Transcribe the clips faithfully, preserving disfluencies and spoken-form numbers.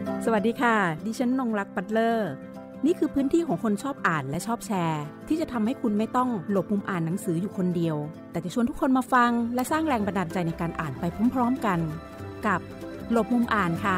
สวัสดีค่ะดิฉันนงรักปัตเลอร์นี่คือพื้นที่ของคนชอบอ่านและชอบแชร์ที่จะทำให้คุณไม่ต้องหลบมุมอ่านหนังสืออยู่คนเดียวแต่จะชวนทุกคนมาฟังและสร้างแรงบันดาลใจในการอ่านไปพร้อมๆกันกับหลบมุมอ่านค่ะ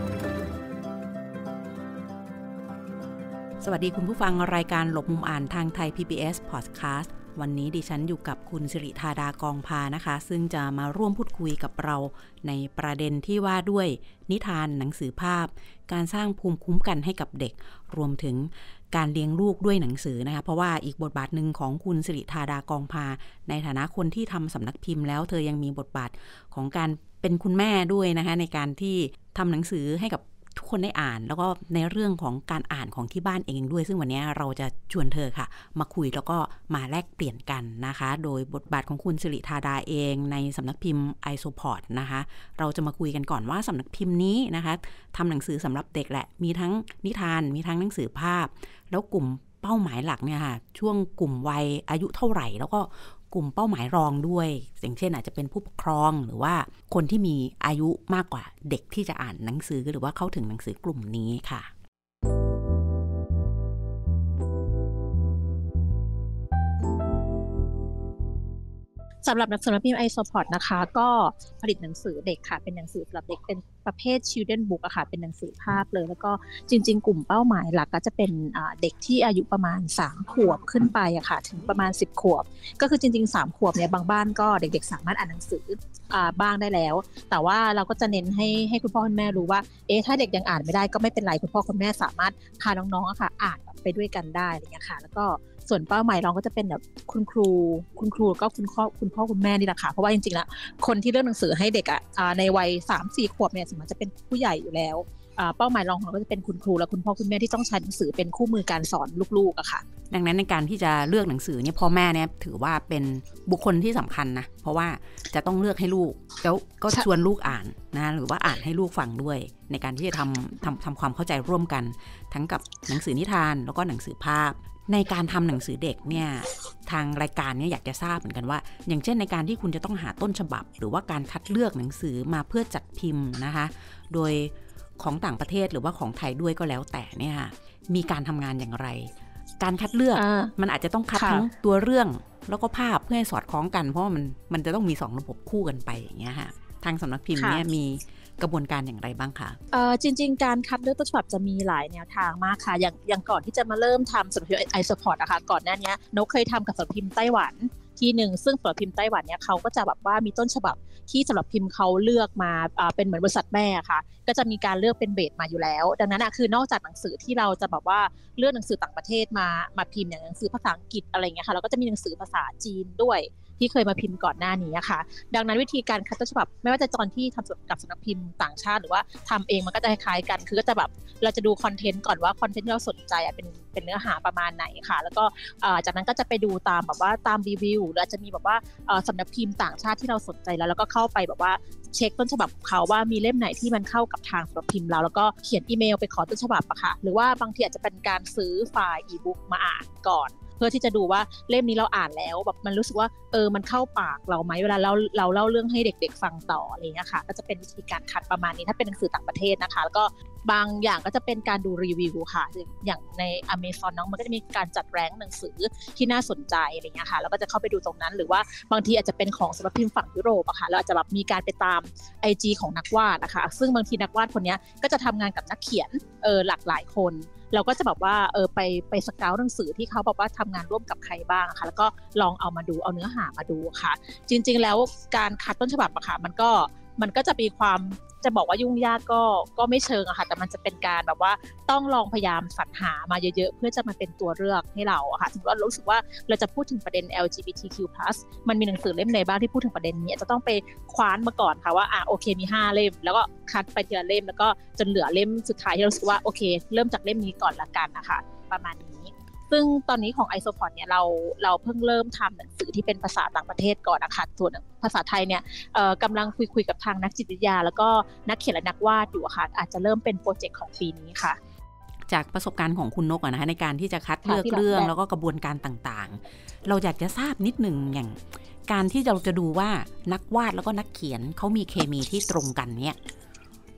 สวัสดีคุณผู้ฟังรายการหลบมุมอ่านทางไทย พี บี เอส Podcast วันนี้ดิฉันอยู่กับคุณสิริธาดากองพานะคะซึ่งจะมาร่วมพูดคุยกับเราในประเด็นที่ว่าด้วยนิทานหนังสือภาพการสร้างภูมิคุ้มกันให้กับเด็กรวมถึงการเลี้ยงลูกด้วยหนังสือนะคะเพราะว่าอีกบทบาทหนึ่งของคุณสิริธาดากองพาในฐานะคนที่ทำสำนักพิมพ์แล้วเธอยังมีบทบาทของการเป็นคุณแม่ด้วยนะคะในการที่ทำหนังสือให้กับทุกคนได้อ่านแล้วก็ในเรื่องของการอ่านของที่บ้านเองด้วยซึ่งวันนี้เราจะชวนเธอค่ะมาคุยแล้วก็มาแลกเปลี่ยนกันนะคะโดยบทบาทของคุณสิริธาดาเองในสำนักพิมพ์ iSupport นะคะเราจะมาคุยกันก่อนว่าสำนักพิมพ์นี้นะคะทำหนังสือสำหรับเด็กแหละมีทั้งนิทานมีทั้งหนังสือภาพแล้วกลุ่มเป้าหมายหลักเนี่ยค่ะช่วงกลุ่มวัยอายุเท่าไหร่แล้วก็กลุ่มเป้าหมายรองด้วยอย่างเช่นอาจจะเป็นผู้ปกครองหรือว่าคนที่มีอายุมากกว่าเด็กที่จะอ่านหนังสือหรือว่าเข้าถึงหนังสือกลุ่มนี้ค่ะสำหรับสำนักพิมพ์ iSupport นะคะก็ผลิตหนังสือเด็กค่ะเป็นหนังสือสำหรับเด็กเป็นประเภท Children Book อะค่ะเป็นหนังสือภาพเลยแล้วก็จริงๆกลุ่มเป้าหมายหลักก็จะเป็นเด็กที่อายุประมาณสามขวบขึ้นไปอะค่ะถึงประมาณสิบขวบก็คือจริงๆสามขวบเนี่ยบางบ้านก็เด็กๆสามารถอ่านหนังสือบ้างได้แล้วแต่ว่าเราก็จะเน้นให้ให้คุณพ่อคุณแม่รู้ว่าเอ๊ะถ้าเด็กยังอ่านไม่ได้ก็ไม่เป็นไรคุณพ่อคุณแม่สามารถพาน้องๆอะค่ะอ่านไปด้วยกันได้อะไรอย่างเงี้ยค่ะแล้วก็ส่วนเป้าหมายเราก็จะเป็นแบบคุณครูคุณครูก็คุณพ่อคุณพ่อคุณแม่นี่แหละค่ะเพราะว่าจริงๆแล้วคนที่เลือกหนังสือให้เด็กอ่ะในวัย สามถึงสี่ ขวบเนี่ยสมมติจะเป็นผู้ใหญ่อยู่แล้วเป้าหมายรองของเราก็จะเป็นคุณครูและคุณพ่อคุณแม่ที่ต้องใช้หนังสือเป็นคู่มือการสอนลูกๆอะค่ะดังนั้นในการที่จะเลือกหนังสือเนี่ยพ่อแม่เนี่ยถือว่าเป็นบุคคลที่สำคัญนะเพราะว่าจะต้องเลือกให้ลูกแล้วก็ชวนลูกอ่านนะหรือว่าอ่านให้ลูกฟังด้วยในการที่จะทำทำทำความเข้าใจร่วมกันทั้งกับหนังสือนิทานแล้วก็หนังสือภาพในการทำหนังสือเด็กเนี่ยทางรายการเนี่ยอยากจะทราบเหมือนกันว่าอย่างเช่นในการที่คุณจะต้องหาต้นฉบับหรือว่าการคัดเลือกหนังสือมาเพื่อจัดพิมพ์นะคะโดยของต่างประเทศหรือว่าของไทยด้วยก็แล้วแต่เนี่ยมีการทำงานอย่างไรการคัดเลือกมันอาจจะต้องคัดทั้งตัวเรื่องแล้วก็ภาพเพื่อให้สอดคล้องกันเพราะว่ามันมันจะต้องมีสองระบบคู่กันไปอย่างเงี้ยค่ะทางสำนักพิมพ์เนี่ยมีกระบวนการอย่างไรบ้างคะเอ่อจริงๆการคัดเลือกต้นฉบับจะมีหลายแนวทางมากค่ะอย่างอย่างก่อนที่จะมาเริ่มทำสำนักพิมพ์ iSupport อะค่ะก่อนหน้านี้นกเคยทำกับสำนักพิมพ์ไต้หวันที่หนึ่งซึ่งสำนักพิมพ์ไต้หวันเนี่ยเขาก็จะแบบว่ามีต้นฉบับที่สำหรับพิมพ์เขาเลือกมาเป็นเหมือนบริษัทแม่ค่ะก็จะมีการเลือกเป็นเบสมาอยู่แล้วดังนั้นอะคือนอกจากหนังสือที่เราจะแบบว่าเลือกหนังสือต่างประเทศมามาพิมพ์อย่างหนังสือภาษาอังกฤษอะไรเงี้ยค่ะเราก็จะมีหนังสือภาษาจีนด้วยที่เคยมาพิมพ์ก่อนหน้านี้ค่ะดังนั้นวิธีการคัดต้นฉบับไม่ว่าจะตอนที่ทำกับสำนักพิมพ์ต่างชาติหรือว่าทำเองมันก็จะคล้ายกันคือก็จะแบบเราจะดูคอนเทนต์ก่อนว่าคอนเทนต์ที่เราสนใจเป็นเป็นเนื้อหาประมาณไหนค่ะแล้วก็จากนั้นก็จะไปดูตามแบบว่าตามรีวิวหรืออาจจะมีแบบว่าสำนักพิมพ์ต่างชาติที่เราสนใจแล้วแล้วก็เข้าไปแบบว่าเช็คต้นฉบับเขาว่ามีเล่มไหนที่มันเข้ากับทางสำนักพิมพ์เราแล้วก็เขียนอีเมลไปขอต้นฉบับอะค่ะหรือว่าบางทีอาจจะเป็นการซื้อไฟล์อีบุ๊กมาอ่านก่อนเพื่อที่จะดูว่าเล่มนี้เราอ่านแล้วแบบมันรู้สึกว่าเออมันเข้าปากเราไหมเวลาเราเราเล่าเรื่องให้เด็กๆฟังต่ออะไรอย่างเงี้ยค่ะก็จะเป็นวิธีการคัดประมาณนี้ถ้าเป็นหนังสือต่างประเทศนะคะแล้วก็บางอย่างก็จะเป็นการดูรีวิวค่ะอย่างใน Amazon น้องมันก็จะมีการจัดแรงหนังสือที่น่าสนใจอะไรเงี้ยค่ะแล้วก็จะเข้าไปดูตรงนั้นหรือว่าบางทีอาจจะเป็นของสำนักพิมพ์ฝั่งยุโรปอะค่ะแล้วอาจจะแบบมีการไปตาม ไอ จี ของนักวาดนะคะซึ่งบางทีนักวาดคนนี้ก็จะทำงานกับนักเขียนเออหลากหลายคนเราก็จะแบบว่าเออไปไปสเกาต์หนังสือที่เขาบอกว่าทำงานร่วมกับใครบ้างค่ะแล้วก็ลองเอามาดูเอาเนื้อหามาดูค่ะจริงๆแล้วการคัดต้นฉบับอะค่ะมันก็มันก็จะมีความจะบอกว่ายุ่งยากก็ก็ไม่เชิงอะค่ะแต่มันจะเป็นการแบบว่าต้องลองพยายามสรรหามาเยอะๆเพื่อจะมาเป็นตัวเลือกให้เราอะค่ะถึงว่ารู้สึกว่าเราจะพูดถึงประเด็น แอล จี บี ที คิว พลัส มันมีหนังสือเล่มไหนบ้างที่พูดถึงประเด็นนี้จะต้องไปคว้านมาก่อนค่ะว่าอ่ะโอเคมีห้าเล่มแล้วก็คัดไปทีละเล่มแล้วก็จนเหลือเล่มสุดท้ายที่เรารู้สึกว่าโอเคเริ่มจากเล่มนี้ก่อนละกันนะคะประมาณนี้ซึ่งตอนนี้ของ iSupport เนี่ยเราเราเพิ่งเริ่มทำหนังสือที่เป็นภาษาต่างประเทศก่อนนะคะส่วนภาษาไทยเนี่ยกำลังคุยคุยกับทางนักจิตวิทยาแล้วก็นักเขียนและนักวาดอยู่ค่ะอาจจะเริ่มเป็นโปรเจกต์ของปีนี้ค่ะจากประสบการณ์ของคุณนกนะคะในการที่จะคัดเลือกเรื่องแล้วก็กระบวนการต่างๆเราอยากจะทราบนิดหนึ่งอย่างการที่เราจะดูว่านักวาดแล้วก็นักเขียนเขามีเคมีที่ตรงกันเนี่ย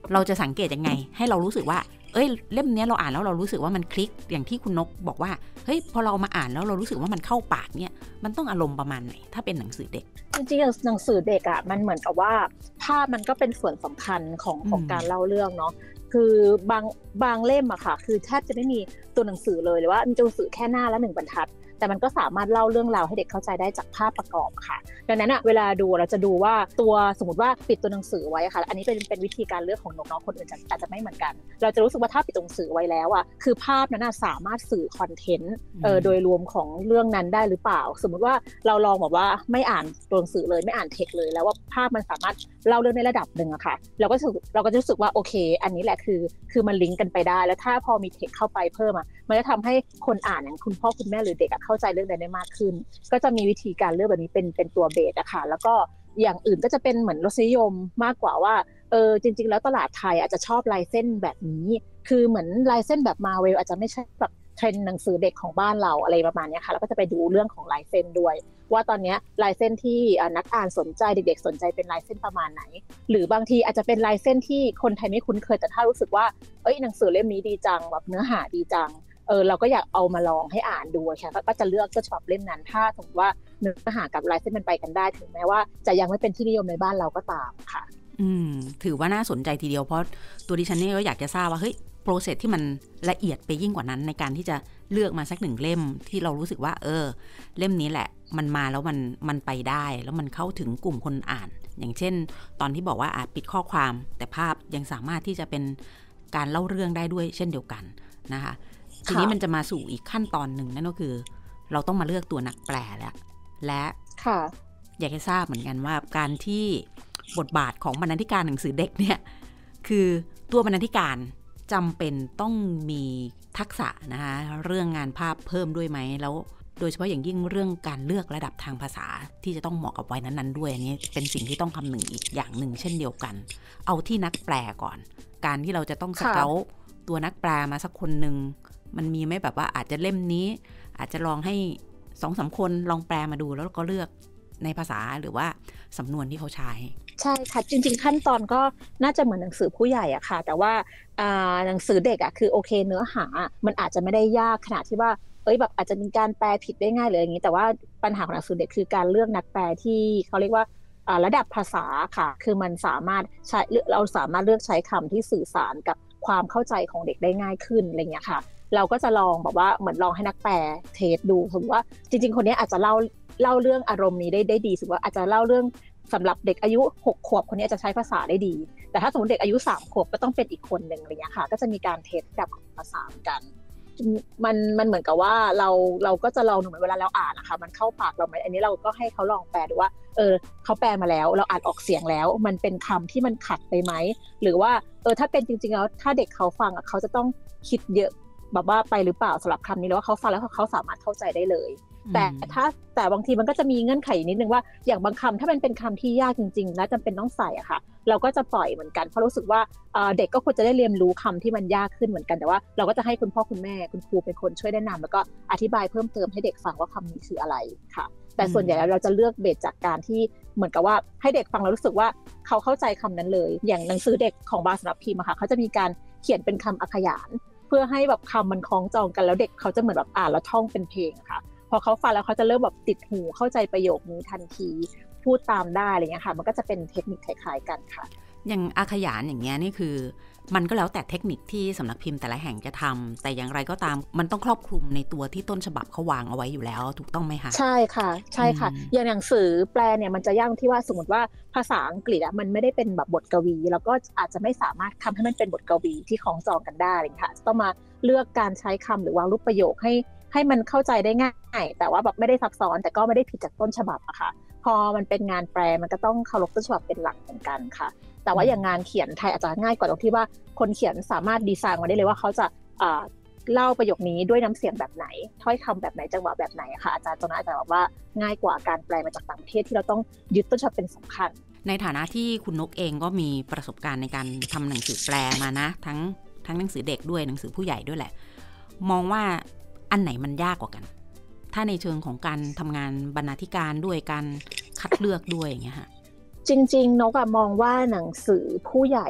เราจะสังเกตยังไงให้เรารู้สึกว่าเอ้ยเล่มนี้เราอ่านแล้วเรารู้สึกว่ามันคลิกอย่างที่คุณนกบอกว่าเฮ้ยพอเรามาอ่านแล้วเรารู้สึกว่ามันเข้าปากเนี่ยมันต้องอารมณ์ประมาณไหนถ้าเป็นหนังสือเด็กจริงๆหนังสือเด็กอ่ะมันเหมือนกับว่าภาพมันก็เป็นส่วนสำคัญของของการเล่าเรื่องเนาะคือบางบางเล่มอะค่ะคือแทบจะไม่มีตัวหนังสือเลยหรือว่ามีตัวหนังสือแค่หน้าละหนึ่งบรรทัดแต่มันก็สามารถเล่าเรื่องราวให้เด็กเข้าใจได้จากภาพประกอบค่ะดังนั้นอะเวลาดูเราจะดูว่าตัวสมมติว่าปิดตัวหนังสือไว้ค่ะอันนี้เป็นเป็นวิธีการเลือกของน้องๆคนอื่นอาจจะไม่เหมือนกันเราจะรู้สึกว่าถ้าปิดตัวหนังสือไว้แล้วอะคือภาพนั้นสามารถสื่อคอนเทนต์เอ่อโดยรวมของเรื่องนั้นได้หรือเปล่าสมมติว่าเราลองแบบว่าไม่อ่านตัวหนังสือเลยไม่อ่านเทคเลยแล้วว่าภาพมันสามารถเล่าเรื่องในระดับนึงอะค่ะเราก็เราก็จะรู้สึกว่าโอเคอันนี้แหละคือคือมันลิงก์กันไปได้แล้วถ้าพอมีเทคเข้าไปเพิ่มอะมันจะทำให้คนอ่านอย่างคุณพ่อคุณแม่หรือเด็กเข้าใจเรื่องได้มากขึ้นก็จะมีวิธีการเลือกแบบนี้เป็นเป็นตัวเบสอะค่ะแล้วก็อย่างอื่นก็จะเป็นเหมือนรสนิยมมากกว่าว่าเออจริงๆแล้วตลาดไทยอาจจะชอบลายเส้นแบบนี้คือเหมือนลายเส้นแบบมาเวลอาจจะไม่ใช่แบบเทรนด์หนังสือเด็กของบ้านเราอะไรประมาณนี้ค่ะแล้วก็จะไปดูเรื่องของลายเส้นด้วยว่าตอนนี้ลายเส้นที่นักอ่านสนใจเด็กๆสนใจเป็นลายเส้นประมาณไหนหรือบางทีอาจจะเป็นลายเส้นที่คนไทยไม่คุ้นเคยแต่ถ้ารู้สึกว่าเอ้ยหนังสือเล่มนี้ดีจังแบบเนื้อหาดีจังเออเราก็อยากเอามาลองให้อ่านดูค่ะก็จะเลือกต้นฉบับเล่มนั้นถ้าสมมติว่าเนื้อหากับลายเส้นมันไปกันได้ถึงแม้ว่าจะยังไม่เป็นที่นิยมในบ้านเราก็ตามค่ะอืมถือว่าน่าสนใจทีเดียวเพราะตัวดิฉันนี่ก็อยากจะทราบว่าเฮ้ยโปรเซสที่มันละเอียดไปยิ่งกว่านั้นในการที่จะเลือกมาสักหนึ่งเล่มที่เรารู้สึกว่าเออเล่มนี้แหละมันมาแล้วมันมันไปได้แล้วมันเข้าถึงกลุ่มคนอ่านอย่างเช่นตอนที่บอกว่าอาจปิดข้อความแต่ภาพยังสามารถที่จะเป็นการเล่าเรื่องได้ด้วยเช่นเดียวกันนะคะทีนี้มันจะมาสู่อีกขั้นตอนหนึ่งนั่นก็คือเราต้องมาเลือกตัวนักแปลแล้วและอยากให้ทราบเหมือนกันว่าการที่บทบาทของบรรณาธิการหนังสือเด็กเนี่ยคือตัวบรรณาธิการจำเป็นต้องมีทักษะนะคะเรื่องงานภาพเพิ่มด้วยไหมแล้วโดยเฉพาะอย่างยิ่งเรื่องการเลือกระดับทางภาษาที่จะต้องเหมาะกับวัยนั้นๆด้วยอันนี้เป็นสิ่งที่ต้องคำนึงอีกอย่างหนึ่งเช่นเดียวกันเอาที่นักแปลก่อนการที่เราจะต้องสเกาต์ตัวนักแปลมาสักคนหนึ่งมันมีไหมแบบว่าอาจจะเล่มนี้อาจจะลองให้สองสามคนลองแปลมาดูแล้วก็เลือกในภาษาหรือว่าสำนวนที่เขาใช้ใช่ค่ะจริงๆขั้นตอนก็น่าจะเหมือนหนังสือผู้ใหญ่อะค่ะแต่ว่าหนังสือเด็กอะคือโอเคเนื้อหามันอาจจะไม่ได้ยากขนาดที่ว่าเอ้ยแบบอาจจะมีการแปลผิดได้ง่ายเลยอย่างนี้แต่ว่าปัญหาของหนังสือเด็กคือการเลือกนักแปลที่เขาเรียกว่าระดับภาษาค่ะคือมันสามารถใช้เราสามารถเลือกใช้คำที่สื่อสารกับความเข้าใจของเด็กได้ง่ายขึ้นอะไรเงี้ยค่ะเราก็จะลองแบบว่าเหมือนลองให้นักแปลเทสดูสมมติว่าจริงๆคนนี้อาจจะเล่าเล่าเรื่องอารมณ์นี้ได้ได้ดีสมมติว่าอาจจะเล่าเรื่องสำหรับเด็กอายุหกขวบคนนี้จะใช้ภาษาได้ดีแต่ถ้าสมมติเด็กอายุสามขวบก็ต้องเป็นอีกคนนึงอะไรเงี้ยค่ะก็จะมีการเทสแบบภาษากันมันมันเหมือนกับว่าเราเราก็จะลองดูเหมือนเวลาเราอ่านนะคะมันเข้าปากเราไหมอันนี้เราก็ให้เขาลองแปลดูว่าเออเขาแปลมาแล้วเราอ่านออกเสียงแล้วมันเป็นคำที่มันขัดไปไหมหรือว่าเออถ้าเป็นจริงๆแล้วถ้าเด็กเขาฟังอ่ะเขาจะต้องคิดเยอะแบบว่าไปหรือเปล่าสำหรับคำนี้แล้วว่าเขาฟังแล้วเขาสามารถเข้าใจได้เลยแต่ถ้าแต่บางทีมันก็จะมีเงื่อนไขนิดนึงว่าอย่างบางคำถ้ามันเป็นคำที่ยากจริงๆและจำเป็นต้องใส่อะค่ะเราก็จะปล่อยเหมือนกันเพราะรู้สึกว่าเด็กก็ควรจะได้เรียนรู้คำที่มันยากขึ้นเหมือนกันแต่ว่าเราก็จะให้คุณพ่อคุณแม่คุณครูเป็นคนช่วยแนะนำแล้วก็อธิบายเพิ่มเติมให้เด็กฟังว่าคำนี้คืออะไรค่ะแต่ส่วนใหญ่แล้วเราจะเลือกเบสจากการที่เหมือนกับว่าให้เด็กฟังแล้วรู้สึกว่าเขาเข้าใจคำนั้นเลยอย่างหนังสือเด็กของบาสำหรับพิมพ์อะค่ะเขาจะมีการเขียนเป็นคำอักขยานเพื่อให้แบบคำมันคล้องจองกันแล้วเด็กเขาจะเหมือนแบบอ่านแล้วท่องเป็นเพลงค่ะพอเขาฟังแล้วเขาจะเริ่มแบบติดหูเข้าใจประโยคนี้ทันทีพูดตามได้อะไรเงี้ยค่ะมันก็จะเป็นเทคนิคคล้ายๆกันค่ะอย่างอาขยานอย่างเงี้ยนี่คือมันก็แล้วแต่เทคนิคที่สำนักพิมพ์แต่ละแห่งจะทำแต่อย่างไรก็ตามมันต้องครอบคลุมในตัวที่ต้นฉบับเขาวางเอาไว้อยู่แล้วถูกต้องไหมคะใช่ค่ะใช่ค่ะอย่างหนังสือแปลเนี่ยมันจะยากที่ว่าสมมติว่าภาษาอังกฤษอะมันไม่ได้เป็นแบบบทกวีแล้วก็อาจจะไม่สามารถทำให้มันเป็นบทกวีที่คล้องจองกันได้เลยค่ะต้องมาเลือกการใช้คำหรือวางรูปประโยคให้ให้มันเข้าใจได้ง่ายแต่ว่าแบบไม่ได้ซับซ้อนแต่ก็ไม่ได้ผิดจากต้นฉบับอะค่ะพอมันเป็นงานแปลมันก็ต้องเคารพต้นฉบับเป็นหลักเหมือนกันค่ะแต่ว่าอย่างงานเขียนไทยอาจจะง่ายกว่าตรงที่ว่าคนเขียนสามารถดีไซน์มาได้เลยว่าเขาจะเล่าประโยคนี้ด้วยน้ำเสียงแบบไหนถ้อยคำแบบไหนจังหวะแบบไหนค่ะอาจารย์ตรงนั้นอาจจะบอกว่าง่ายกว่าการแปลมาจากต่างประเทศที่เราต้องยึดต้นฉบับเป็นสำคัญในฐานะที่คุณนกเองก็มีประสบการณ์ในการทำหนังสือแปลมานะทั้งทั้งหนังสือเด็กด้วยหนังสือผู้ใหญ่ด้วยแหละมองว่าอันไหนมันยากกว่ากันถ้าในเชิงของการทำงานบรรณาธิการด้วยการคัดเลือกด้วยอย่างเงี้ยค่ะจริงๆนกมองว่าหนังสือผู้ใหญ่อะ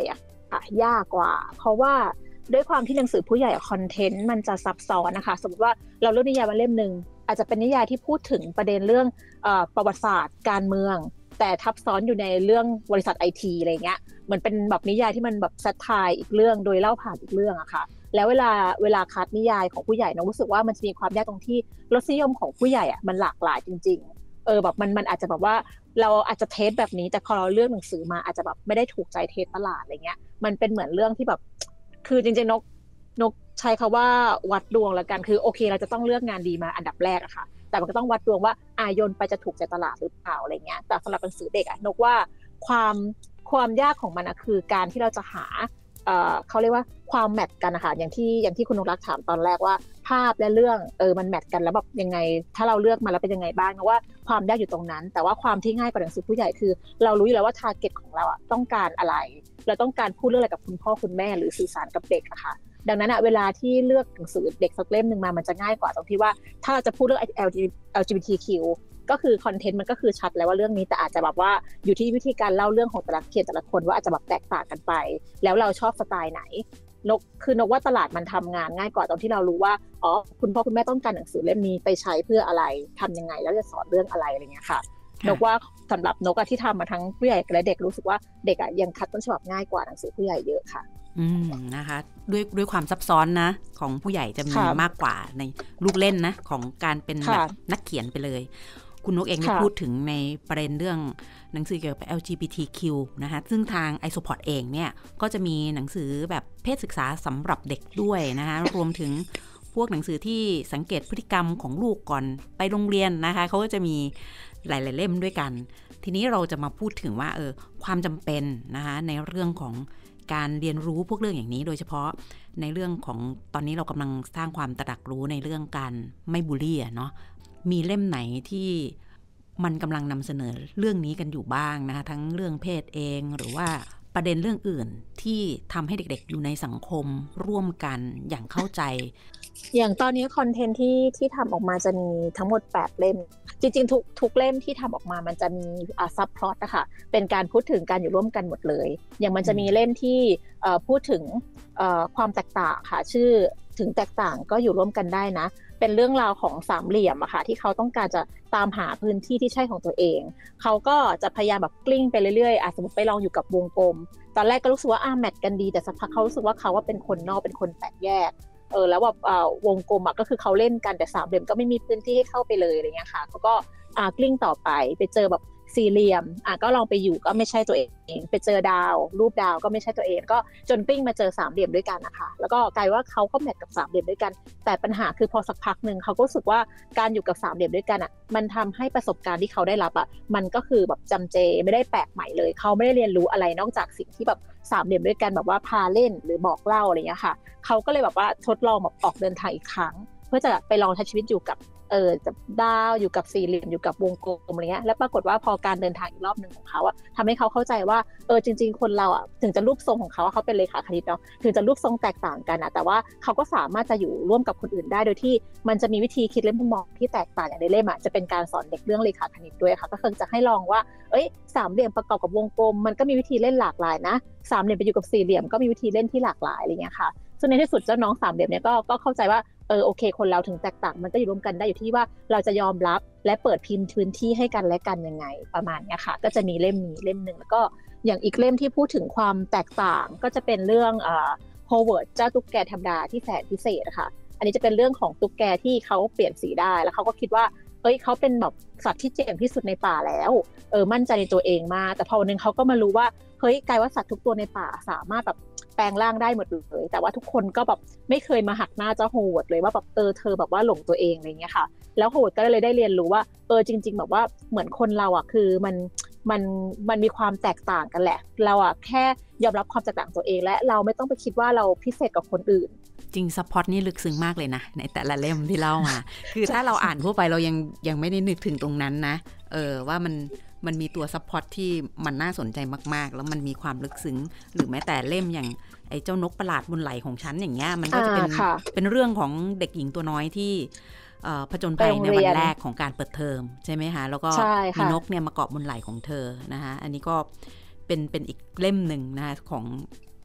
ยากกว่าเพราะว่าด้วยความที่หนังสือผู้ใหญ่คอนเทนต์มันจะซับซ้อนนะคะสมมติว่าเราเลือกนิยายมาเล่มนึงอาจจะเป็นนิยายที่พูดถึงประเด็นเรื่องเอ่อประวัติศาสตร์การเมืองแต่ทับซ้อนอยู่ในเรื่องบริษัท ไอ ที อะไรเงี้ยเหมือนเป็นแบบนิยายที่มันแบบซัทไทร์อีกเรื่องโดยเล่าผ่านอีกเรื่องอะค่ะแล้วเวลาเวลาคัดนิยายของผู้ใหญ่น้องรู้สึกว่ามันจะมีความยากตรงที่รสนิยมของผู้ใหญ่อะมันหลากหลายจริงๆเออแบบมันมันอาจจะแบบว่าเราอาจจะเทสแบบนี้แต่พอเราเลือกหนังสือมาอาจจะแบบไม่ได้ถูกใจเทสตลาดอะไรเงี้ยมันเป็นเหมือนเรื่องที่แบบคือจริงๆนกนกใช้คำว่าวัดดวงละกันคือโอเคเราจะต้องเลือกงานดีมาอันดับแรกอะค่ะแต่มันก็ต้องวัดดวงว่าอายนไปจะถูกใจตลาดหรือเปล่าอะไรเงี้ยแต่สำหรับหนังสือเด็กอะนกว่าความความยากของมันอะคือการที่เราจะหาเอ่อเขาเรียกว่าความแมทกันนะคะอย่างที่อย่างที่คุณนกรักถามตอนแรกว่าภาพและเรื่องเออมันแมทกันแล้วแบบยังไงถ้าเราเลือกมาแล้วเป็นยังไงบ้างนะว่าความยากอยู่ตรงนั้นแต่ว่าความที่ง่ายกว่าหนังสือผู้ใหญ่คือเรารู้อยู่แล้วว่าทาร์เก็ตของเราอะต้องการอะไรเราต้องการพูดเรื่องอะไรกับคุณพ่อคุณแม่หรือสื่อสารกับเด็กอะค่ะดังนั้นอะเวลาที่เลือกหนังสือเด็กสักเล่มนึงมามันจะง่ายกว่าตรงที่ว่าถ้าเราจะพูดเรื่อง แอล จี บี ที คิว ก็คือคอนเทนต์มันก็คือชัดแล้วว่าเรื่องนี้แต่อาจจะแบบว่าอยู่ที่วิธีการเล่าเรื่องของแต่ละเขียนแต่ละคนว่าอาจจะแบบแตกต่างกันไปแล้วเราชอบสไตล์ไหนนกคือนกว่าตลาดมันทำงานง่ายกว่าตรงที่เรารู้ว่าอ๋อคุณพ่อคุณแม่ต้องการหนังสือเล่มนี้ไปใช้เพื่ออะไรทำยังไงแล้วจะสอนเรื่องอะไรอะไรเงี้ยค่ะนกว่าสำหรับนกที่ทำมาทั้งผู้ใหญ่และเด็กรู้สึกว่าเด็กยังคัดต้นฉบับง่ายกว่าหนังสือผู้ใหญ่เยอะค่ะอืมนะคะด้วยด้วยความซับซ้อนนะของผู้ใหญ่จะมีมากกว่าในลูกเล่นนะของการเป็นแบบนักเขียนไปเลยคุณนกเองได้พูดถึงในประเด็นเรื่องหนังสือเกี่ยวกับ แอล จี บี ที คิว นะคะซึ่งทาง iSupport เองเนี่ยก็จะมีหนังสือแบบเพศศึกษาสำหรับเด็กด้วยนะคะรวมถึงพวกหนังสือที่สังเกตพฤติกรรมของลูกก่อนไปโรงเรียนนะคะเขาก็จะมีหลายๆเล่มด้วยกันทีนี้เราจะมาพูดถึงว่าเออความจำเป็นนะคะในเรื่องของการเรียนรู้พวกเรื่องอย่างนี้โดยเฉพาะในเรื่องของตอนนี้เรากำลังสร้างความตระหนักรู้ในเรื่องการไม่บูลลี่เนาะมีเล่มไหนที่มันกำลังนำเสนอเรื่องนี้กันอยู่บ้างนะคะทั้งเรื่องเพศเองหรือว่าประเด็นเรื่องอื่นที่ทำให้เด็กๆอยู่ในสังคมร่วมกันอย่างเข้าใจอย่างตอนนี้คอนเทนต์ที่ที่ทำออกมาจะมีทั้งหมดแปดเล่มจริงๆทุกทุกเล่มที่ทำออกมามันจะมีอ่าซับพล็อตนะคะเป็นการพูดถึงการอยู่ร่วมกันหมดเลยอย่างมันจะมีเล่มที่เอ่อพูดถึงเอ่อความแตกต่างค่ะชื่อถึงแตกต่างก็อยู่ร่วมกันได้นะเป็นเรื่องราวของสามเหลี่ยมอะค่ะที่เขาต้องการจะตามหาพื้นที่ที่ใช่ของตัวเองเขาก็จะพยายามแบบกลิ้งไปเรื่อยๆอ่ะสมมติไปลองอยู่กับวงกลมตอนแรกก็รู้สึกว่าอ่ะแมทกันดีแต่สักพักเขารู้สึกว่าเขาว่าเป็นคนนอกเป็นคนแปลกแยกเออแล้วแบบอ่าวงกลมอ่ะก็คือเขาเล่นกันแต่สามเหลี่ยมก็ไม่มีพื้นที่ให้เข้าไปเลยอะไรเงี้ยค่ะเขาก็อ่ากลิ้งต่อไปไปเจอแบบสี่เหลี่ยมอ่ะก็ลองไปอยู่ก็ไม่ใช่ตัวเองไปเจอดาวรูปดาวก็ไม่ใช่ตัวเองก็จนกลิ้งมาเจอสามเหลี่ยมด้วยกันนะคะแล้วก็กลายว่าเขาก็แมทกับสามเหลี่ยมด้วยกันแต่ปัญหาคือพอสักพักนึงเขาก็รู้สึกว่าการอยู่กับสามเหลี่ยมด้วยกันอ่ะมันทำให้ประสบการณ์ที่เขาได้รับอ่ะมันก็คือแบบจำเจไม่ได้แปลกใหม่เลยเขาไม่ได้เรียนรู้อะไรนอกจากสิ่งที่แบบสามเหลี่ยมด้วยกันแบบว่าพาเล่นหรือบอกเล่าอะไรเงี้ยค่ะเขาก็เลยแบบว่าทดลองแบบออกเดินทางอีกครั้งเพื่อจะไปลองใช้ชีวิตอยู่กับเออจะดาวอยู่กับสี่เหลี่ยมอยู่กับวงกลมอะไรเงี้ยแล้วปรากฏว่าพอการเดินทางอีกรอบนึงของเขาอะทำให้เขาเข้าใจว่าเออจริงๆคนเราอะถึงจะรูปทรงของเขาเขาเป็นเลขาคณิตเนาะถึงจะรูปทรงแตกต่างกันอะแต่ว่าเขาก็สามารถจะอยู่ร่วมกับคนอื่นได้โดยที่มันจะมีวิธีคิดและมุมมองที่แตกต่างอย่างในเล่มอะจะเป็นการสอนเด็กเรื่องเลขาคณิตด้วยค่ะก็คือจะให้ลองว่าเอ้ยสามเหลี่ยมประกอบกับวงกลมมันก็มีวิธีเล่นหลากหลายนะสามเหลี่ยมไปอยู่กับสี่เหลี่ยมก็มีวิธีเล่นที่หลากหลายอะไรเงี้ยค่ะซึ่งในที่สุดเจ้าน้องสามเหลี่ยมเนี่ยก็ก็เข้าใจว่าเออโอเคคนเราถึงแตกต่างมันก็อยู่ร่วมกันได้อยู่ที่ว่าเราจะยอมรับและเปิดพินพื้นที่ให้กันและกันยังไงประมาณนี้ค่ะก็จะมีเล่มนี้เล่มนึงแล้วก็อย่างอีกเล่มที่พูดถึงความแตกต่างก็จะเป็นเรื่องเอ่อโฮเวิร์ดเจ้าตุ๊กแกธรรมดาที่แสนพิเศษค่ะอันนี้จะเป็นเรื่องของตุ๊กแกที่เขาเปลี่ยนสีได้แล้วเขาก็คิดว่าเอ้ยเขาเป็นแบบสัตว์ที่เจ๋งที่สุดในป่าแล้วเออมั่นใจในตัวเองมากแต่พอวันนึงเขาก็มารู้ว่าเฮ้ยกลายว่าสัตว์ทุกตัวในป่าสามารถแบบแปลงร่างได้หมดเลยแต่ว่าทุกคนก็แบบไม่เคยมาหักหน้าเจ้าโฮเวิร์ดเลยว่าแบบเออเธอแบบว่าหลงตัวเองอะไรเงี้ยค่ะแล้วโฮเวิร์ดก็เลยได้เรียนรู้ว่าเออจริงๆแบบว่าเหมือนคนเราอ่ะคือมันมันมันมีความแตกต่างกันแหละเราอ่ะแค่ยอมรับความแตกต่างตัวเองและเราไม่ต้องไปคิดว่าเราพิเศษกว่าคนอื่นจริงซัพพอร์ตนี่ลึกซึ้งมากเลยนะในแต่ละเล่มที่เล่ามา คือถ้าเราอ่านทั่วไปเรายังยังไม่ได้นึกถึงตรงนั้นนะเออว่ามันมันมีตัวซัพพอร์ตที่มันน่าสนใจมากๆแล้วมันมีความลึกซึ้งหรือแม้แต่เล่มอย่างไอ้เจ้านกประหลาดบนไหล่ของฉันอย่างเงี้ยมันก็จะเป็นเป็นเรื่องของเด็กหญิงตัวน้อยที่ผจญภัยในวันแรกของการเปิดเทอมใช่ไหมคะแล้วก็มีนกเนี่ยมาเกาะบนไหล่ของเธอนะคะอันนี้ก็เป็นเป็นอีกเล่มหนึ่งนะคะของ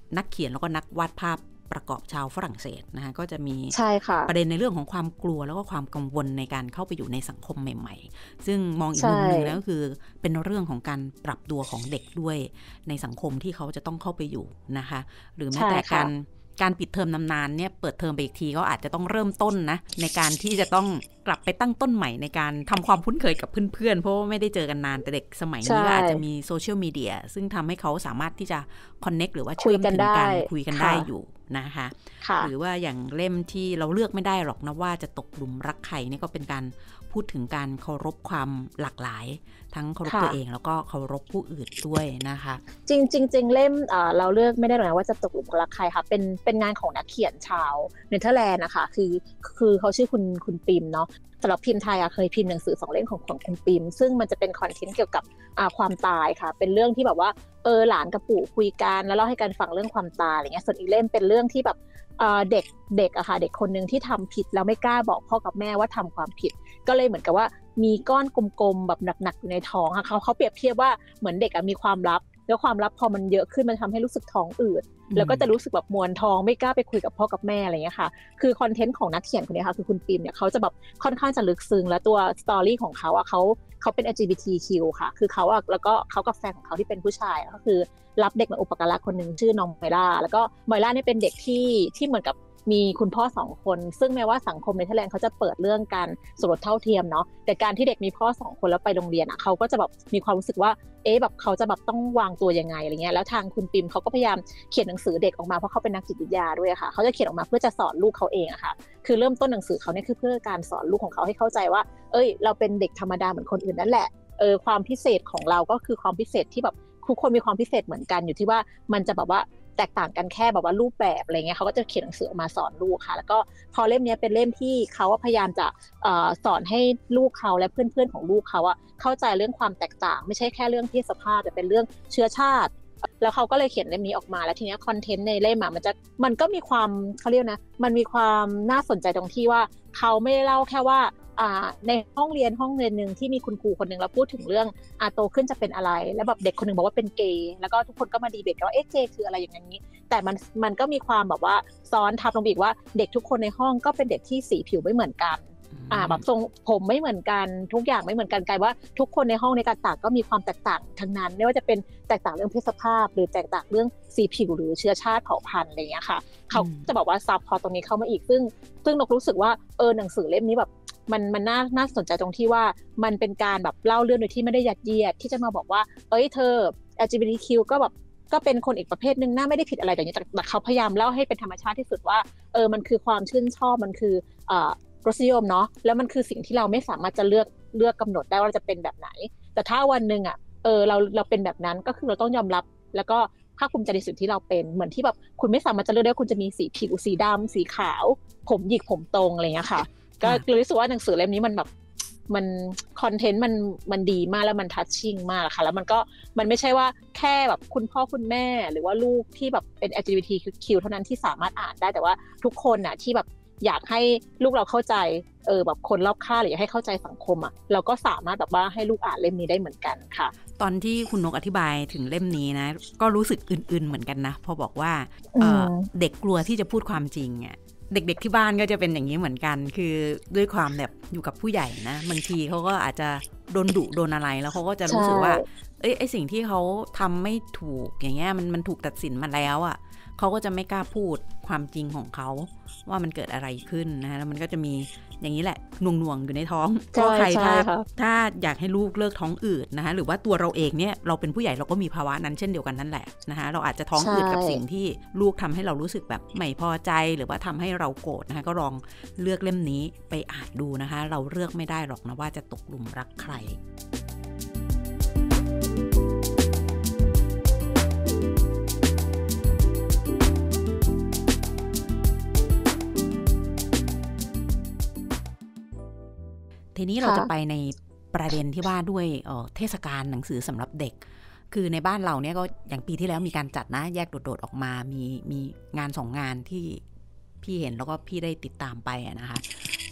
นักเขียนแล้วก็นักวาดภาพประกอบชาวฝรั่งเศสนะคะก็จะมีประเด็นในเรื่องของความกลัวแล้วก็ความกังวลในการเข้าไปอยู่ในสังคมใหม่ๆซึ่งมองอีกมุมนึงแล้วก็คือเป็นเรื่องของการปรับตัวของเด็กด้วยในสังคมที่เขาจะต้องเข้าไปอยู่นะคะหรือแม้แต่การการปิดเทอมนานๆเนี่ยเปิดเทอมไปอีกทีก็อาจจะต้องเริ่มต้นนะในการที่จะต้องกลับไปตั้งต้นใหม่ในการทำความคุ้นเคยกับเพื่อนๆเพราะว่าไม่ได้เจอกันนานแต่เด็กสมัยนี้ก็อาจจะมีโซเชียลมีเดียซึ่งทำให้เขาสามารถที่จะคอนเน็กหรือว่าเชื่อมถึงกันคุยกันได้อยู่นะคะหรือว่าอย่างเล่มที่เราเลือกไม่ได้หรอกนะว่าจะตกหลุมรักใครนี่ก็เป็นการพูดถึงการเคารพความหลากหลายทั้งเคารพตัวเองแล้วก็เคารพผู้อื่นด้วยนะคะจริงจริงเล่มเราเลือกไม่ได้หรอกนะว่าจะตกหลุมรักใครค่ะเป็นเป็นงานของนักเขียนชาวเนเธอร์แลนด์นะคะคือคือเขาชื่อคุณคุณปิมเนาะสำหรับพิมพ์ไทยอะเคยพิมพ์หนังสือสองเล่มของของคุณปิมซึ่งมันจะเป็นคอนเทนต์เกี่ยวกับความตายค่ะเป็นเรื่องที่แบบว่าเออหลานกับปู่คุยกันแล้วเล่าให้กันฟังเรื่องความตายอะไรเงี้ยส่วนอีกเล่มเป็นเรื่องที่แบบเด็กเด็กอะค่ะเด็กคนนึงที่ทำผิดแล้วไม่กล้าบอกพ่อกับแม่ว่าทำความผิดก็เลยเหมือนกับว่ามีก้อนกลมๆแบบหนักๆอยู่ในท้องค่ะเขาเขาเปรียบเทียบว่าเหมือนเด็กมีความลับแล้วความลับพอมันเยอะขึ้นมันทำให้รู้สึกท้องอืดแล้วก็จะรู้สึกแบบมวนท้องไม่กล้าไปคุยกับพ่อกับแม่อะไรเงี้ยค่ะคือคอนเทนต์ของนักเขียนคนนี้ค่ะคือคุณปิมเนี่ยเขาจะแบบค่อนข้างจะลึกซึ้งแล้วตัวสตอรี่ของเขาอะเขาเขาเป็น แอล จี บี ที คิว ค่ะคือเขาอะแล้วก็เขากับแฟนของเขาที่เป็นผู้ชายก็คือรับเด็กมาอุปการะคนนึงชื่อน้องไมล่าแล้วก็ไมล่าเนี่ยเป็นเด็กที่ที่เหมือนกับมีคุณพ่อสองคนซึ่งแม้ว่าสังคมเนเธอร์แลนด์เขาจะเปิดเรื่องการสมรสเท่าเทียมเนาะแต่การที่เด็กมีพ่อสองคนแล้วไปโรงเรียนอ่ะเขาก็จะแบบมีความรู้สึกว่าเอ๊ะแบบเขาจะแบบต้องวางตัวยังไงอะไรเงี้ยแล้วทางคุณปิมเขาก็พยายามเขียนหนังสือเด็กออกมาเพราะเขาเป็นนักจิตวิทยาด้วยค่ะเขาจะเขียนออกมาเพื่อจะสอนลูกเขาเองอะค่ะคือเริ่มต้นหนังสือเขาเนี่ยคือเพื่อการสอนลูกของเขาให้เข้าใจว่าเอ้ยเราเป็นเด็กธรรมดาเหมือนคนอื่นนั่นแหละเออความพิเศษของเราก็คือความพิเศษที่แบบทุกคนมีความพิเศษเหมือนกันอยู่ที่ว่ามันจะแบบว่าแตกต่างกันแค่แบบว่ารูปแบบอะไรเงี้ยเขาก็จะเขียนหนังสือออกมาสอนลูกค่ะแล้วก็พอเล่มนี้เป็นเล่มที่เขาพยายามจะเอ่อสอนให้ลูกเขาและเพื่อนๆของลูกเขาอะเข้าใจเรื่องความแตกต่างไม่ใช่แค่เรื่องเพศสภาพแต่เป็นเรื่องเชื้อชาติแล้วเขาก็เลยเขียนเล่มนี้ออกมาแล้วทีนี้คอนเทนต์ในเล่มอะมันจะมันก็มีความเขาเรียกนะมันมีความน่าสนใจตรงที่ว่าเขาไม่ได้เล่าแค่ว่าในห้องเรียนห้องเรียนนึงที่มีคุณครูคนนึงแล้วพูดถึงเรื่องอาโตขึ้นจะเป็นอะไรแล้วแบบเด็กคนนึงบอกว่าเป็นเกย์แล้วก็ทุกคนก็มาดีเบตกันว่าเอ๊ะเกย์คืออะไรอย่างนี้แต่มันมันก็มีความแบบว่าซ้อนทับลงไปอีกว่าเด็กทุกคนในห้องก็เป็นเด็กที่สีผิวไม่เหมือนกันอ่าแบบทรงผมไม่เหมือนกันทุกอย่างไม่เหมือนกันกลายว่าทุกคนในห้องในการต่างก็มีความแตกต่างทั้งนั้นไม่ว่าจะเป็นแตกต่างเรื่องเพศสภาพหรือแตกต่างเรื่องสีผิวหรือเชื้อชาติเผ่าพันธุ์อะไรอย่างเงี้ยค่ะเขาจะบอกว่าซับพอตรงนี้เข้ามาอีกซึ่งซึ่งนกรู้สึกว่าเออหนังสือเล่มนี้แบบมันมันน่าน่าสนใจตรงที่ว่ามันเป็นการแบบเล่าเรื่องโดยที่ไม่ได้ยัดเยียดที่จะมาบอกว่าเอ้ยเธอ แอล จี บี ที คิว ก็แบบก็เป็นคนอีกประเภทนึงน่าไม่ได้ผิดอะไรอย่างนี้แต่เขาพยายามเล่าให้เป็นธรรมชาติที่สุดว่าเออมันคือความชื่นชอบมันคือเอ่อรสนิยมเนาะแล้วมันคือสิ่งที่เราไม่สามารถจะเลือกเลือกกำหนดได้ว่าเราจะเป็นแบบไหนแต่ถ้าวันนึงอ่ะเออเราเราเป็นแบบนั้นก็คือเราต้องยอมรับแล้วก็ภาคภูมิใจในสิ่งที่เราเป็นเหมือนที่แบบคุณไม่สามารถจะเลือกได้ว่าคุณจะมีสีผิวสีดำสีขาวผมหยิกผมตรงอะไรอย่างเงี้ยค่ะก็เลยรู้สึกว่าหนังสือเล่มนี้มันแบบมันคอนเทนต์มันมันดีมากแล้วมันทัชชิ่งมากค่ะแล้วมันก็มันไม่ใช่ว่าแค่แบบคุณพ่อคุณแม่หรือว่าลูกที่แบบเป็น แอล จี บี ที คิว เท่านั้นที่สามารถอ่านได้แต่ว่าทุกคนน่ะที่แบบอยากให้ลูกเราเข้าใจเออแบบคนรอบข้างหรืออยากให้เข้าใจสังคมอ่ะเราก็สามารถแบบว่าให้ลูกอ่านเล่มนี้ได้เหมือนกันค่ะตอนที่คุณนกอธิบายถึงเล่มนี้นะก็รู้สึกอื่นๆเหมือนกันนะพอบอกว่า เอ่อ เด็กกลัวที่จะพูดความจริงอ่ะเด็กๆที่บ้านก็จะเป็นอย่างนี้เหมือนกันคือด้วยความแบบอยู่กับผู้ใหญ่นะบางทีเขาก็อาจจะโดนดุโดนอะไรแล้วเขาก็จะรู้สึกว่าเอ้ยไอสิ่งที่เขาทำไม่ถูกอย่างเงี้ยมันมันถูกตัดสินมาแล้วอ่ะเขาก็จะไม่กล้าพูดความจริงของเขาว่ามันเกิดอะไรขึ้นนะแล้วมันก็จะมีอย่างนี้แหละหน่วงๆอยู่ในท้องก็ใครถ้าถ้าอยากให้ลูกเลิกท้องอืดนะคะหรือว่าตัวเราเองเนี่ยเราเป็นผู้ใหญ่เราก็มีภาวะนั้นเช่นเดียวกันนั่นแหละนะคะเราอาจจะท้องอืดกับสิ่งที่ลูกทำให้เรารู้สึกแบบไม่พอใจหรือว่าทำให้เราโกรธนะคะก็ลองเลือกเล่มนี้ไปอ่านดูนะคะเราเลือกไม่ได้หรอกนะว่าจะตกหลุมรักใครทีนี้เราจะไปในประเด็นที่ว่าด้วยเอ่อเทศกาลหนังสือสำหรับเด็กคือในบ้านเราเนี่ยก็อย่างปีที่แล้วมีการจัดนะแยกโดดๆออกมามีมีงานสองงานที่พี่เห็นแล้วก็พี่ได้ติดตามไปนะคะ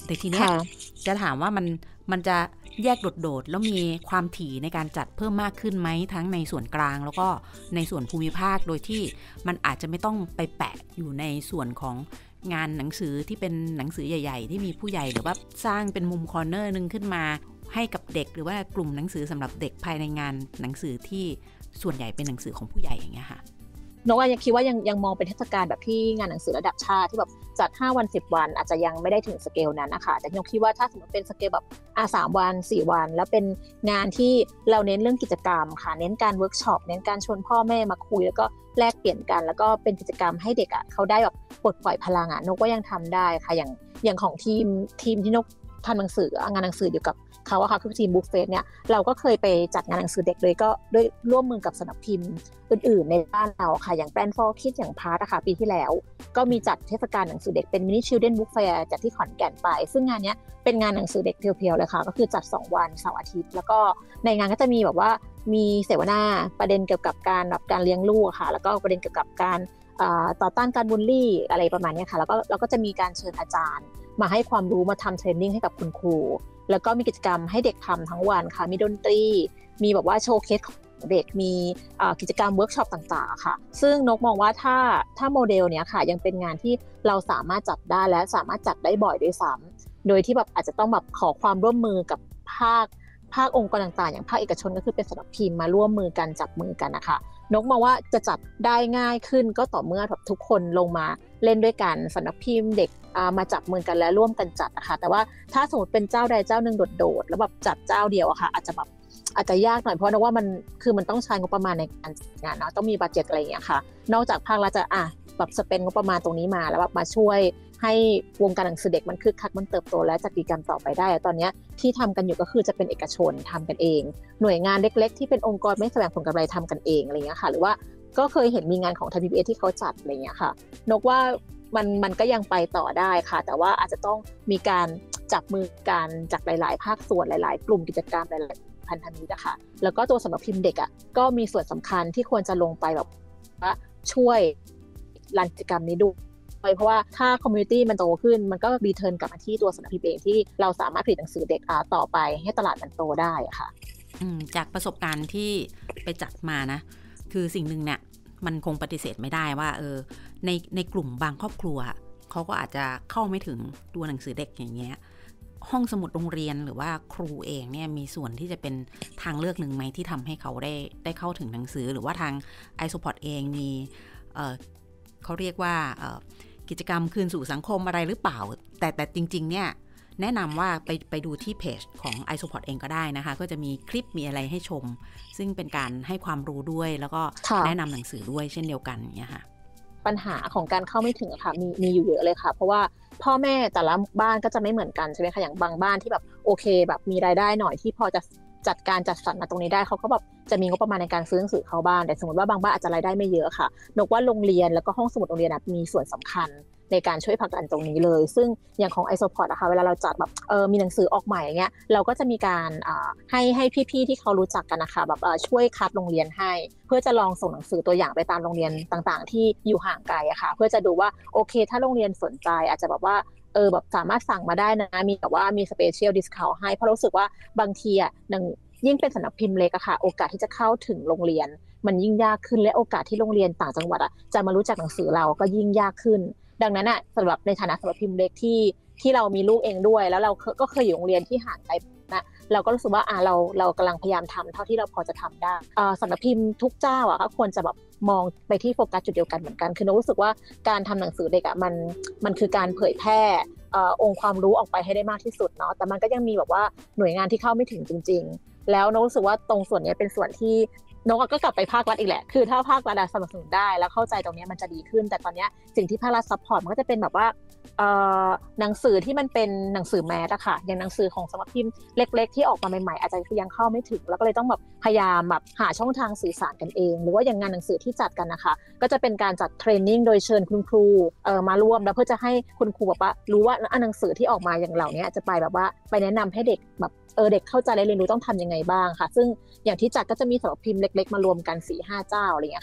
แต่ทีเนี้ยจะถามว่ามันมันจะแยกโดดๆแล้วมีความถี่ในการจัดเพิ่มมากขึ้นไหมทั้งในส่วนกลางแล้วก็ในส่วนภูมิภาคโดยที่มันอาจจะไม่ต้องไปแปะอยู่ในส่วนของงานหนังสือที่เป็นหนังสือใหญ่ๆที่มีผู้ใหญ่หรือว่าสร้างเป็นมุมคอร์เนอร์นึงขึ้นมาให้กับเด็กหรือว่ากลุ่มหนังสือสำหรับเด็กภายในงานหนังสือที่ส่วนใหญ่เป็นหนังสือของผู้ใหญ่อย่างเงี้ยค่ะนกยังคิดว่ายังยังมองเป็นเทศกาลแบบที่งานหนังสือระดับชาติที่แบบจัดห้าวันสิบวันอาจจะยังไม่ได้ถึงสเกลนั้นนะคะแต่นกคิดว่าถ้าสมมติเป็นสเกลแบบอ่ะสามวันสี่วันแล้วเป็นงานที่เราเน้นเรื่องกิจกรรมค่ะเน้นการเวิร์กช็อปเน้นการชวนพ่อแม่มาคุยแล้วก็แลกเปลี่ยนกันแล้วก็เป็นกิจกรรมให้เด็กอ่ะเขาได้แบบปลดปล่อยพลังอ่ะนกว่ายังทำได้ค่ะอย่างอย่างของทีมทีมที่นกทำหนังสืองานหนังสือเกี่ยวกับเขาอะค่ะคือทีมบุ๊กเฟสเนี่ยเราก็เคยไปจัดงานหนังสือเด็กเลยก็ด้วยร่วมมือกับสำนักพิมพ์อื่นๆในบ้านเราค่ะอย่างแบรนด์ฟอร์คิดอย่างพาร์ทอะค่ะปีที่แล้วก็มีจัดเทศกาลหนังสือเด็กเป็นมินิชิลเด้นบุ๊กแฟร์จัดที่ขอนแก่นไปซึ่งงานนี้เป็นงานหนังสือเด็กเพียวๆเลยค่ะก็คือจัดสองวันเสาร์อาทิตย์แล้วก็ในงานก็จะมีแบบว่ามีเสวนาประเด็นเกี่ยวกับการแบบการเลี้ยงลูกค่ะแล้วก็ประเด็นเกี่ยวกับการต่อต้านการบูลลี่อะไรประมาณนี้ค่ะแล้วก็เราก็จะมีการเชิญอาจารย์มาให้ความรู้มาทำเทรนนิ่งให้กับคุณครูแล้วก็มีกิจกรรมให้เด็กทำทั้งวันค่ะมีดนตรีมีแบบว่าโชว์เคสของเด็กมีกิจกรรมเวิร์กช็อปต่างๆค่ะซึ่งนกมองว่าถ้าถ้าโมเดลเนี้ยค่ะยังเป็นงานที่เราสามารถจัดได้และสามารถจัดได้บ่อยด้วยซ้ำโดยที่แบบอาจจะต้องแบบขอความร่วมมือกับภาคภาคองค์กรต่างๆอย่างภาคเอกชนก็คือเป็นสำนักพิมพ์มาร่วมมือกันจับมือกันนะคะนกมองว่าจะจัดได้ง่ายขึ้นก็ต่อเมื่อแบบทุกคนลงมาเล่นด้วยกันสำนักพิมพ์เด็กมาจับมือกันและร่วมกันจัดนะคะแต่ว่าถ้าสมมติเป็นเจ้าใดเจ้าหนึ่งโดดๆแล้วแบบจัดเจ้าเดียวอะค่ะอาจจะแบบอาจจะยากหน่อยเพราะนกว่ามันคือมันต้องใช้งบประมาณในการจัดงานเนาะต้องมีบัดเจ็ตอะไรอย่างเงี้ยค่ะนอกจากภาครัฐจะอ่ะแบบสเปนงบประมาณตรงนี้มาแล้วแบบมาช่วยให้วงการหนังสือเด็กมันคึกคักมันเติบโตและจัดกิจกรรมต่อไปได้ตอนนี้ที่ทำกันอยู่ก็คือจะเป็นเอกชนทำกันเองหน่วยงานเล็กๆที่เป็นองค์กรไม่แสวงผลกำไรทำกันเองอะไรเงี้ยค่ะหรือว่าก็เคยเห็นมีงานของ ไทย พี บี เอส ที่เขาจัดอะไรเงี้ยค่ะนกว่ามันมันก็ยังไปต่อได้ค่ะแต่ว่าอาจจะต้องมีการจับมือกันจากหลายๆภาคส่วนหลายๆกลุ่มกิจกรรมหลายๆพันธมิตรนะคะแล้วก็ตัวสำนักพิมพ์เด็กอ่ะก็มีส่วนสำคัญที่ควรจะลงไปแบบว่าช่วยรันกิจกรรมนี้ด้วยเพราะว่าถ้าคอมมูนิตี้มันโตขึ้นมันก็รีเทิร์นกลับมาที่ตัวสำนักพิมพ์เองที่เราสามารถผลิตหนังสือเด็กต่อไปให้ตลาดมันโตได้ค่ะจากประสบการณ์ที่ไปจัดมานะคือสิ่งหนึ่งเนี่ยมันคงปฏิเสธไม่ได้ว่าเออในในกลุ่มบางครอบครัวเขาก็อาจจะเข้าไม่ถึงตัวหนังสือเด็กอย่างเงี้ยห้องสมุดโรงเรียนหรือว่าครูเองเนี่ยมีส่วนที่จะเป็นทางเลือกหนึ่งไหมที่ทำให้เขาได้ได้เข้าถึงหนังสือหรือว่าทาง iSupport เองมีเอ่อเขาเรียกว่าเอ่อกิจกรรมคืนสู่สังคมอะไรหรือเปล่าแต่แต่จริงๆเนี่ยแนะนำว่าไปไปดูที่เพจของ iSupport เองก็ได้นะคะก็จะมีคลิปมีอะไรให้ชมซึ่งเป็นการให้ความรู้ด้วยแล้วก็แนะนำหนังสือด้วยเช่นเดียวกันเนี่ยค่ะปัญหาของการเข้าไม่ถึงค่ะมีมีอยู่เยอะเลยค่ะเพราะว่าพ่อแม่แต่ละบ้านก็จะไม่เหมือนกันใช่ไหมคะอย่างบางบ้านที่แบบโอเคแบบมีรายได้หน่อยที่พอจะจัดการจัดสรรมาตรงนี้ได้เขาก็แบบจะมีงบประมาณในการซื้อหนังสือเข้าบ้านแต่สมมติว่าบางบ้านอาจจะรายได้ไม่เยอะค่ะนกว่าโรงเรียนแล้วก็ห้องสมุดโรงเรียนมีส่วนสำคัญในการช่วยผลักดันตรงนี้เลยซึ่งอย่างของ iSupport นะคะเวลาเราจัดแบบเออมีหนังสือออกใหม่อย่างเงี้ยเราก็จะมีการให้ให้พี่ๆที่เขารู้จักกันนะคะแบบช่วยคัดโรงเรียนให้เพื่อจะลองส่งหนังสือตัวอย่างไปตามโรงเรียนต่างๆที่อยู่ห่างไกลอะค่ะเพื่อจะดูว่าโอเคถ้าโรงเรียนสนใจอาจจะแบบว่าเออแบบสามารถสั่งมาได้นะมีแบบว่ามีสเปเชียลดิสเคาท์ให้เพราะรู้สึกว่าบางทีอ่ะยิ่งเป็นสำนักพิมพ์เล็กอะค่ะโอกาสที่จะเข้าถึงโรงเรียนมันยิ่งยากขึ้นและโอกาสที่โรงเรียนต่างจังหวัดอะจะมารู้จักหนังสือเราก็ยิ่งยากขึ้นดังนั้นอ่ะสำหรับในฐานะสำนักพิมพ์เล็กที่ที่เรามีลูกเองด้วยแล้วเราก็เคยอยู่โรงเรียนที่ห่างไกลนะเราก็รู้สึกว่าอ่าเราเรากำลังพยายามทำเท่าที่เราพอจะทำได้อ่าสำนักพิมพ์ทุกเจ้าอ่ะก็ควรจะแบบมองไปที่โฟกัสจุดเดียวกันเหมือนกันคือเรารู้สึกว่าการทำหนังสือเด็กอ่ะมันมันคือการเผยแพร่องค์ความรู้ออกไปให้ได้มากที่สุดเนาะแต่มันก็ยังมีแบบว่าหน่วยงานที่เข้าไม่ถึงจริงๆแล้วเรารู้สึกว่าตรงส่วนนี้เป็นส่วนที่นกก็กลับไปภาครัฐอีกแหละคือถ้าภาครัฐสนับสนุนได้แล้วเข้าใจตรงนี้มันจะดีขึ้นแต่ตอนนี้สิ่งที่ภาครัฐซัพพอร์ตมันก็จะเป็นแบบว่าหนังสือที่มันเป็นหนังสือแมสอะค่ะอย่างหนังสือของสำนักพิมพ์เล็กๆที่ออกมาใหม่ๆอาจจะยังเข้าไม่ถึงแล้วก็เลยต้องแบบพยายามแบบหาช่องทางสื่อสารกันเองหรือว่าอย่างงานหนังสือที่จัดกันนะคะก็จะเป็นการจัดเทรนนิ่งโดยเชิญคุณครูเอ่อมาร่วมแล้วเพื่อจะให้คุณครูแบบว่ารู้ว่าหนังสือที่ออกมาอย่างเหล่านี้จะไปแบบว่าไปแนะนำให้เด็กแบบเออเด็กเข้าใจและเรียนรู้ต้องทำยังไงบ้างค่ะซึ่งอย่างที่จัดก็จะมีสำนักพิมพ์เล็กๆมารวมกัน สี่ห้า เจ้าอะไรอย่างเงี้ยค่ะ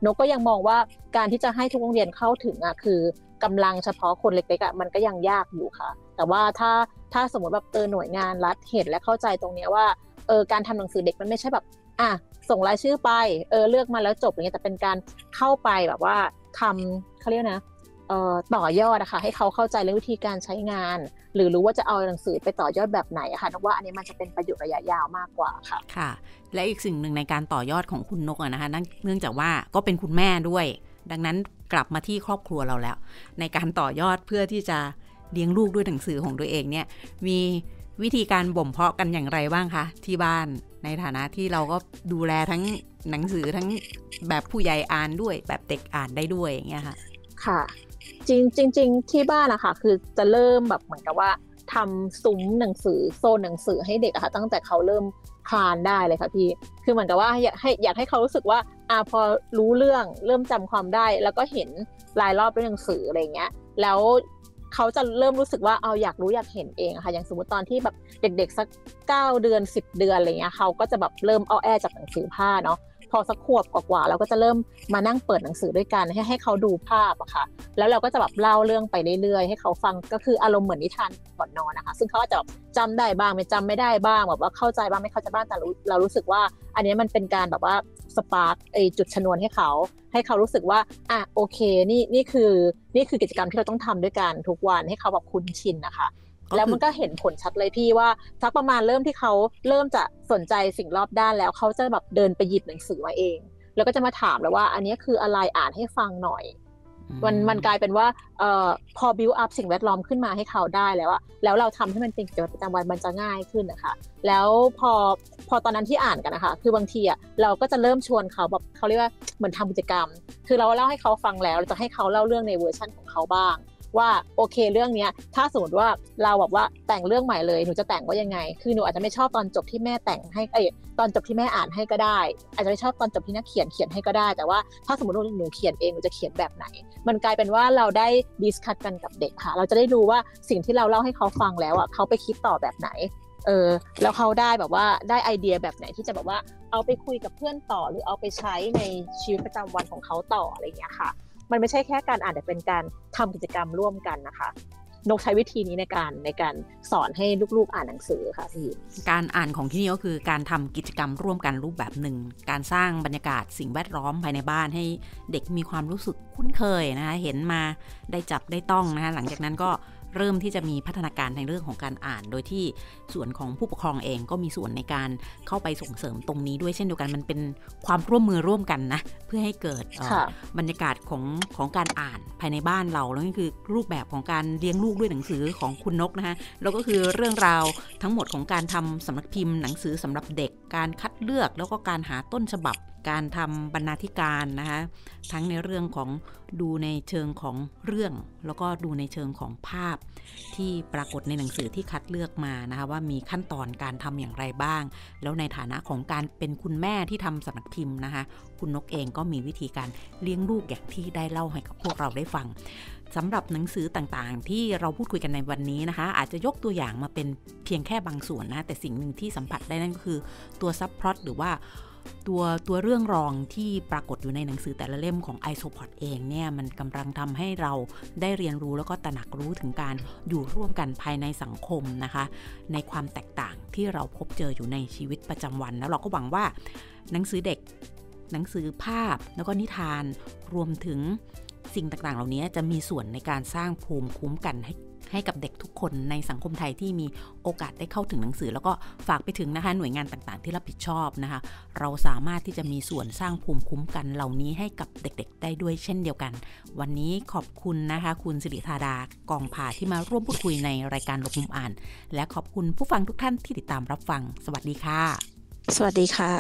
นกก็ยังมองว่าการที่จะให้ทุกโรงเรียนเข้าถึงอ่ะคือกำลังเฉพาะคนเล็กๆอ่ะมันก็ยังยากอยู่ค่ะแต่ว่าถ้าถ้าสมมติแบบเออหน่วยงานรัฐเห็นและเข้าใจตรงนี้ว่าเออการทำหนังสือเด็กมันไม่ใช่แบบอ่ะส่งรายชื่อไปเออเลือกมาแล้วจบอย่างเงี้ยแต่เป็นการเข้าไปแบบว่าทำเขาเรียกนะเอ่อต่อยอดนะคะให้เขาเข้าใจเรื่องวิธีการใช้งานหรือรู้ว่าจะเอาหนังสือไปต่อยอดแบบไหนอะค่ะนกว่าอันนี้มันจะเป็นประโยชน์ระยะยาวมากกว่าค่ะค่ะและอีกสิ่งหนึ่งในการต่อยอดของคุณนกอะนะคะเนื่องจากว่าก็เป็นคุณแม่ด้วยดังนั้นกลับมาที่ครอบครัวเราแล้วในการต่อยอดเพื่อที่จะเลี้ยงลูกด้วยหนังสือของตัวเองเนี่ยมีวิธีการบ่มเพาะกันอย่างไรบ้างคะที่บ้านในฐานะที่เราก็ดูแลทั้งหนังสือทั้งแบบผู้ใหญ่อ่านด้วยแบบเด็กอ่านได้ด้วยอย่างเงี้ยค่ะค่ะจริงจริงๆที่บ้านอะค่ะคือจะเริ่มแบบเหมือนกับว่าทำซุ้มหนังสือโซนหนังสือให้เด็กอะค่ะตั้งแต่เขาเริ่มคลานได้เลยค่ะพี่คือเหมือนกับว่าอยากให้อยากให้เขารู้สึกว่าอ่าพอรู้เรื่องเริ่มจำความได้แล้วก็เห็นรายรอบด้วยหนังสืออะไรเงี้ยแล้วเขาจะเริ่มรู้สึกว่าเอาอยากรู้อยากเห็นเองอะค่ะอย่างสมมติตอนที่แบบเด็กๆสักเก้าเดือนสิบเดือนอะไรเงี้ยเขาก็จะแบบเริ่มอ้อแอจากหนังสือผ้าเนาะพอสักขวบกว่าๆเราก็จะเริ่มมานั่งเปิดหนังสือด้วยกันให้ให้เขาดูภาพอะค่ะแล้วเราก็จะแบบเล่าเรื่องไปเรื่อยๆให้เขาฟังก็คืออารมณ์เหมือนนิทานก่อนนอนนะคะซึ่งเขาอาจจะจำได้บ้างไม่จำไม่ได้บ้างแบบว่าเข้าใจบ้างไม่เข้าใจบ้างแต่เรารู้สึกว่าอันนี้มันเป็นการแบบว่าสปาร์คไอจุดชนวนให้เขาให้เขารู้สึกว่าอ่ะโอเคนี่นี่คือนี่คือกิจกรรมที่เราต้องทำด้วยกันทุกวันให้เขาแบบคุ้นชินนะคะแล้วมันก็เห็นผลชัดเลยพี่ว่าสักประมาณเริ่มที่เขาเริ่มจะสนใจสิ่งรอบด้านแล้วเขาจะแบบเดินไปหยิบหนังสือมาเองแล้วก็จะมาถามแล้วว่าอันนี้คืออะไรอ่านให้ฟังหน่อยมันมันกลายเป็นว่าเอ่อพอ build up สิ่งแวดล้อมขึ้นมาให้เขาได้แล้วอะแล้วเราทำให้มันเป็นกิจวัตรประจำวันมันจะง่ายขึ้นนะคะแล้วพอพอตอนนั้นที่อ่านกันนะคะคือบางทีอะเราก็จะเริ่มชวนเขาแบบเขาเรียกว่าเหมือนทำกิจกรรมคือเราเล่าให้เขาฟังแล้วเราจะให้เขาเล่าเรื่องในเวอร์ชันของเขาบ้างว่าโอเคเรื่องนี้ถ้าสมมติว่าเราแบบว่าแต่งเรื่องใหม่เลยหนูจะแต่งว่ายังไงคือหนูอาจจะไม่ชอบตอนจบที่แม่แต่งให้เอ้ยตอนจบที่แม่อ่านให้ก็ได้อาจจะไม่ชอบตอนจบที่นักเขียนเขียนให้ก็ได้แต่ว่าถ้าสมมติว่าหนูเขียนเองหนูจะเขียนแบบไหนมันกลายเป็นว่าเราได้ดิสคัสกันกับเด็กค่ะเราจะได้รู้ว่าสิ่งที่เราเล่าให้เขาฟังแล้วอ่ะเขาไปคิดต่อแบบไหนเออแล้วเขาได้แบบว่าได้ไอเดียแบบไหนที่จะแบบว่าเอาไปคุยกับเพื่อนต่อหรือเอาไปใช้ในชีวิตประจำวันของเขาต่ออะไรอย่างเงี้ยค่ะมันไม่ใช่แค่การอ่านแต่เป็นการทำกิจกรรมร่วมกันนะคะนกใช้วิธีนี้ในการในการสอนให้ลูกๆอ่านหนังสือค่ะพี่การอ่านของที่นี่ก็คือการทำกิจกรรมร่วมกันรูปแบบหนึ่งการสร้างบรรยากาศสิ่งแวดล้อมภายในบ้านให้เด็กมีความรู้สึกคุ้นเคยนะคะเห็นมาได้จับได้ต้องนะคะหลังจากนั้นก็เริ่มที่จะมีพัฒนาการในเรื่องของการอ่านโดยที่ส่วนของผู้ปกครองเองก็มีส่วนในการเข้าไปส่งเสริมตรงนี้ด้วยเช่นเดียวกันมันเป็นความร่วมมือร่วมกันนะเพื่อให้เกิดบรรยากาศของของการอ่านภายในบ้านเราแล้วนี่คือรูปแบบของการเลี้ยงลูกด้วยหนังสือของคุณนกนะคะแล้วก็คือเรื่องราวทั้งหมดของการทำสำนักพิมพ์หนังสือสำหรับเด็กการคัดเลือกแล้วก็การหาต้นฉบับการทำบรรณาธิการนะคะทั้งในเรื่องของดูในเชิงของเรื่องแล้วก็ดูในเชิงของภาพที่ปรากฏในหนังสือที่คัดเลือกมานะคะว่ามีขั้นตอนการทำอย่างไรบ้างแล้วในฐานะของการเป็นคุณแม่ที่ทำสำนักพิมพ์นะคะคุณนกเองก็มีวิธีการเลี้ยงลูกอย่างที่ได้เล่าให้กับพวกเราได้ฟังสำหรับหนังสือต่างๆที่เราพูดคุยกันในวันนี้นะคะอาจจะยกตัวอย่างมาเป็นเพียงแค่บางส่วนนะแต่สิ่งหนึ่งที่สัมผัสได้นั่นก็คือตัวซับพล็อตหรือว่าตัวตัวเรื่องรองที่ปรากฏอยู่ในหนังสือแต่ละเล่มของ IsoPod เองเนี่ยมันกำลังทำให้เราได้เรียนรู้แล้วก็ตระหนักรู้ถึงการอยู่ร่วมกันภายในสังคมนะคะในความแตกต่างที่เราพบเจออยู่ในชีวิตประจำวันแล้วเราก็หวังว่าหนังสือเด็กหนังสือภาพแล้วก็นิทานรวมถึงสิ่งต่างๆเหล่านี้จะมีส่วนในการสร้างภูมิคุ้มกันให้ให้กับเด็กทุกคนในสังคมไทยที่มีโอกาสได้เข้าถึงหนังสือแล้วก็ฝากไปถึงนะคะหน่วยงานต่างๆที่รับผิดชอบนะคะเราสามารถที่จะมีส่วนสร้างภูมิคุ้มกันเหล่านี้ให้กับเด็กๆได้ด้วยเช่นเดียวกันวันนี้ขอบคุณนะคะคุณสิริธาดากองผาที่มาร่วมพูดคุยในรายการหลบมุมอ่านและขอบคุณผู้ฟังทุกท่านที่ติดตามรับฟังสวัสดีค่ะสวัสดีค่ะ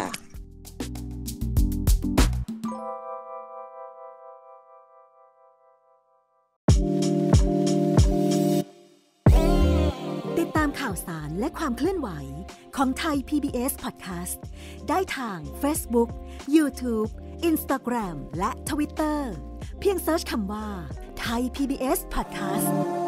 ข่าวสารและความเคลื่อนไหวของไทย พี บี เอส Podcast ได้ทาง Facebook, YouTube, Instagram และ Twitter เพียงเสิร์ชคำว่า Thai พี บี เอส Podcast